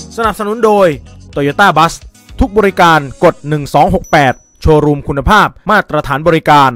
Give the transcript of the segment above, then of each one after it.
สนับสนุนโดย Toyota Bus ทุกบริการกด1268โชว์รูมคุณภาพมาตรฐานบริการ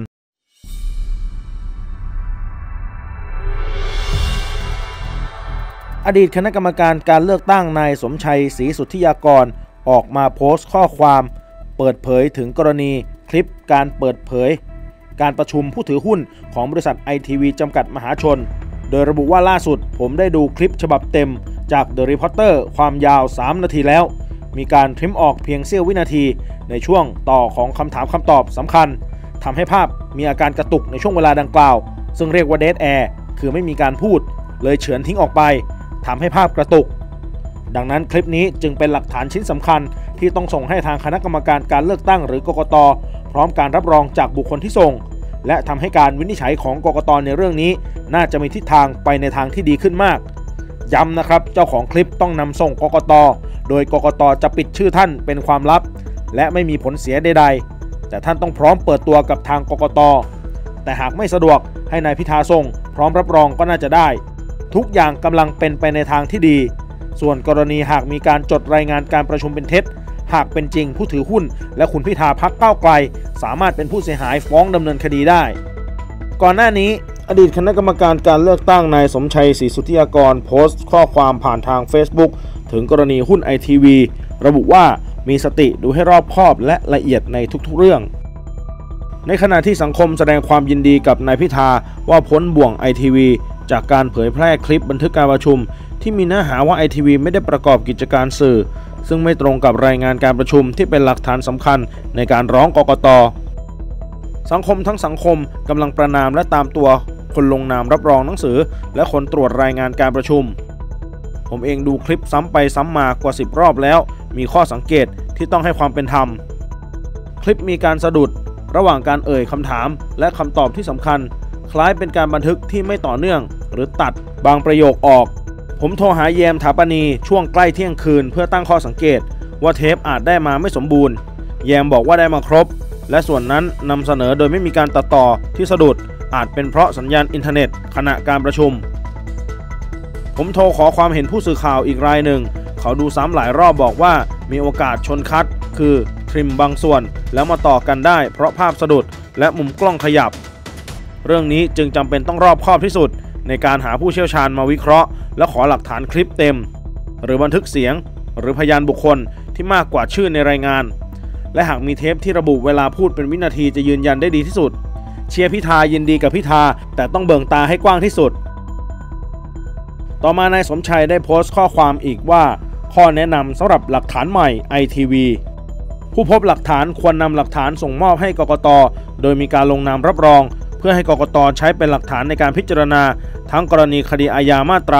อดีตคณะกรรมการการเลือกตั้งนายสมชัยศรีสุทธิยากรออกมาโพสต์ข้อความเปิดเผยถึงกรณีคลิปการเปิดเผยการประชุมผู้ถือหุ้นของบริษัท ITV จำกัดมหาชนโดยระบุว่าล่าสุดผมได้ดูคลิปฉบับเต็มจาก The Reporter ความยาว 3 นาทีแล้วมีการทริมออกเพียงเสี้ยววินาทีในช่วงต่อของคำถามคำตอบสำคัญทำให้ภาพมีอาการกระตุกในช่วงเวลาดังกล่าวซึ่งเรียกว่า Dead Air คือไม่มีการพูดเลยเฉือนทิ้งออกไปทำให้ภาพกระตุกดังนั้นคลิปนี้จึงเป็นหลักฐานชิ้นสำคัญที่ต้องส่งให้ทางคณะกรรมการการเลือกตั้งหรือกกต.พร้อมการรับรองจากบุคคลที่ส่งและทำให้การวินิจฉัยของกกต.ในเรื่องนี้น่าจะมีทิศทางไปในทางที่ดีขึ้นมากย้ำนะครับเจ้าของคลิปต้องนำส่งกกต.โดยกกต.จะปิดชื่อท่านเป็นความลับและไม่มีผลเสียใดๆแต่ท่านต้องพร้อมเปิดตัวกับทางกกต.แต่หากไม่สะดวกให้นายพิธาส่งพร้อมรับรองก็น่าจะได้ทุกอย่างกำลังเป็นไปในทางที่ดีส่วนกรณีหากมีการจดรายงานการประชุมเป็นเท็จหากเป็นจริงผู้ถือหุ้นและคุณพิธาพรรคก้าวไกลสามารถเป็นผู้เสียหายฟ้องดำเนินคดีได้ก่อนหน้านี้อดีตคณะกรรมการการเลือกตั้งนายสมชัยศรีสุทธิยากรโพสต์ข้อความผ่านทาง Facebook ถึงกรณีหุ้น ITV ระบุว่ามีสติดูให้รอบคอบและละเอียดในทุกๆเรื่องในขณะที่สังคมแสดงความยินดีกับนายพิธาว่าพ้นบ่วง ITV จากการเผยแพร่คลิปบันทึกการประชุมที่มีเนื้อหาว่า ITV ไม่ได้ประกอบกิจการสื่อซึ่งไม่ตรงกับรายงานการประชุมที่เป็นหลักฐานสำคัญในการร้องกกต.สังคมทั้งสังคมกำลังประณามและตามตัวคนลงนามรับรองหนังสือและคนตรวจรายงานการประชุมผมเองดูคลิปซ้ำไปซ้ำมากว่า10 รอบแล้วมีข้อสังเกตที่ต้องให้ความเป็นธรรมคลิปมีการสะดุดระหว่างการเอ่ยคำถามและคำตอบที่สำคัญคล้ายเป็นการบันทึกที่ไม่ต่อเนื่องหรือตัดบางประโยคออกผมโทรหาแยมถาปณีช่วงใกล้เที่ยงคืนเพื่อตั้งข้อสังเกตว่าเทปอาจได้มาไม่สมบูรณ์แยมบอกว่าได้มาครบและส่วนนั้นนำเสนอโดยไม่มีการตัดต่อที่สะดุดอาจเป็นเพราะสัญญาณอินเทอร์เน็ตขณะการประชุมผมโทรขอความเห็นผู้สื่อข่าวอีกรายหนึ่งเขาดูซ้ำหลายรอบบอกว่ามีโอกาสชนคัดคือทริมบางส่วนแล้วมาต่อกันได้เพราะภาพสะดุดและมุมกล้องขยับเรื่องนี้จึงจำเป็นต้องรอบคอบที่สุดในการหาผู้เชี่ยวชาญมาวิเคราะห์และขอหลักฐานคลิปเต็มหรือบันทึกเสียงหรือพยานบุคคลที่มากกว่าชื่อในรายงานและหากมีเทปที่ระบุเวลาพูดเป็นวินาทีจะยืนยันได้ดีที่สุดเชียร์พิธายินดีกับพิธาแต่ต้องเบิ่งตาให้กว้างที่สุดต่อมานายสมชัยได้โพสต์ข้อความอีกว่าข้อแนะนำสำหรับหลักฐานใหม่ ITV ผู้พบหลักฐานควรนำหลักฐานส่งมอบให้กกต.โดยมีการลงนามรับรองเพื่อให้กกต.ใช้เป็นหลักฐานในการพิจารณาทั้งกรณีคดีอาญามาตรา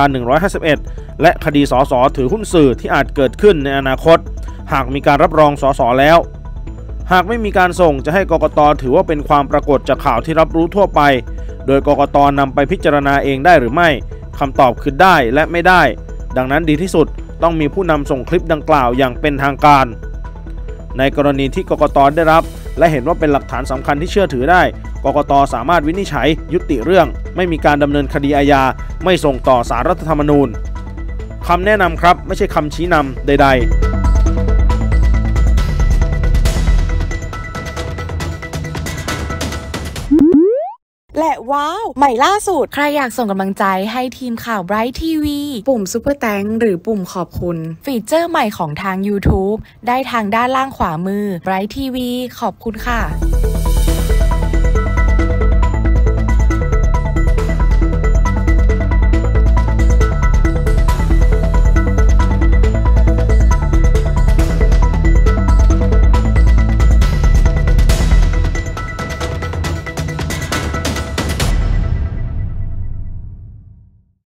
151และคดีสสถือหุ้นสื่อที่อาจเกิดขึ้นในอนาคตหากมีการรับรองสสแล้วหากไม่มีการส่งจะให้กกต.ถือว่าเป็นความปรากฏจากข่าวที่รับรู้ทั่วไปโดยกกต.นำไปพิจารณาเองได้หรือไม่คำตอบคือได้และไม่ได้ดังนั้นดีที่สุดต้องมีผู้นำส่งคลิปดังกล่าวอย่างเป็นทางการในกรณีที่กกต.ได้รับและเห็นว่าเป็นหลักฐานสำคัญที่เชื่อถือได้กกต.สามารถวินิจฉัยยุติเรื่องไม่มีการดำเนินคดีอาญาไม่ส่งต่อศาลรัฐธรรมนูญคำแนะนำครับไม่ใช่คำชี้นำใดๆและว้าวใหม่ล่าสุดใครอยากส่งกำลังใจให้ทีมข่าว Bright TV ปุ่มซุปเปอร์แตงหรือปุ่มขอบคุณฟีเจอร์ใหม่ของทาง YouTube ได้ทางด้านล่างขวามือ Bright TV ขอบคุณค่ะ